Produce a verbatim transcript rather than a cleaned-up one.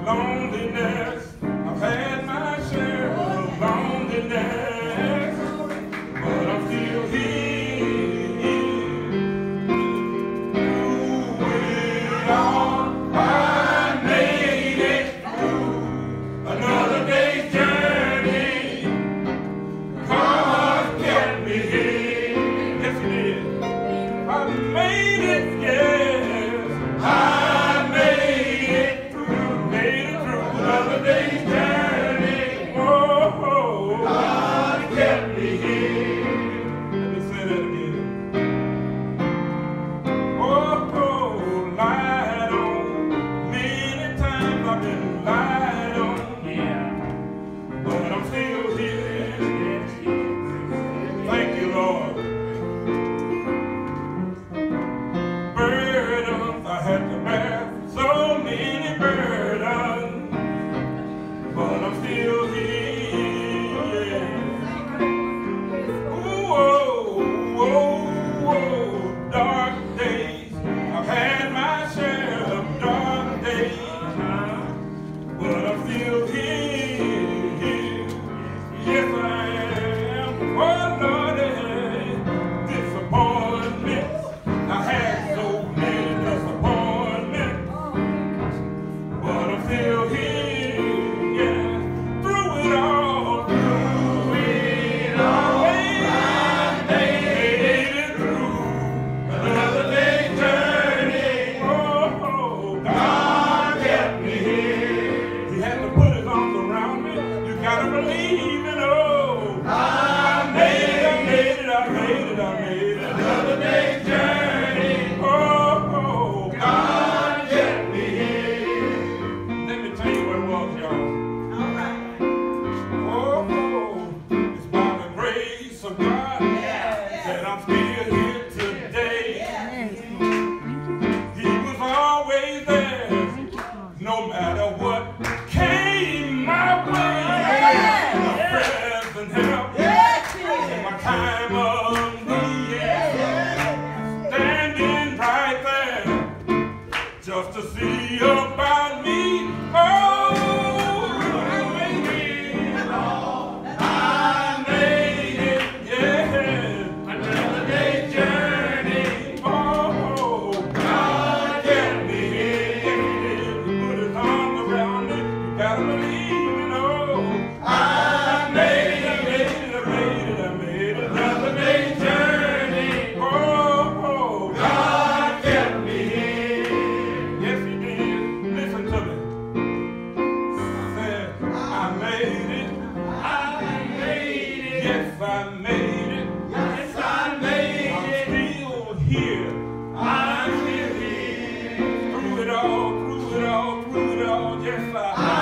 loneliness. I've had my share of loneliness, but I'm still here. Through it all, I made it through another day's journey. God kept me here. Yes, He did. I made it, yes. I made it through, made it through another day's journey. Oh, God kept me here. Let me say that again. Oh, lied on. Many times I've been lied on. Yeah. But I'm still here. Thank you, Lord. Burdens I had to bear, so many burdens, but I'm still here. Ooh, oh, oh, oh, dark days. I've had my share of dark days, but I'm still here. Yes, I am. Oh, Lord, disappointments. I had so many disappointments, but I'm still here. Yeah, through it all, through it all, I made it through another day's journey. Oh, God kept me here. He had to put His arms around me. You gotta believe it. Oh, I made it, I made it, I made it, I made it. Another day's journey. Oh, God kept me here. Let me tell you what it was, y'all. All right. Oh, it's by the grace of God that I'm still here today. He was always there, no matter what came my way. A present help in my time of need. Standing right there just to see about me. Oh, I made it. I made it, yeah. Another day's journey. Oh, God kept me here. He put His arms around me. You gotta believe it, oh. I made it, I made it, I made it, I made it. Another day's journey. Oh, God kept me here. Yes, He did. Listen to me. Said, I made it. I made it. Yes, I made it. Yes, I made it. I'm still here. I'm still here. Through it all, through it all, through it all. Yes, I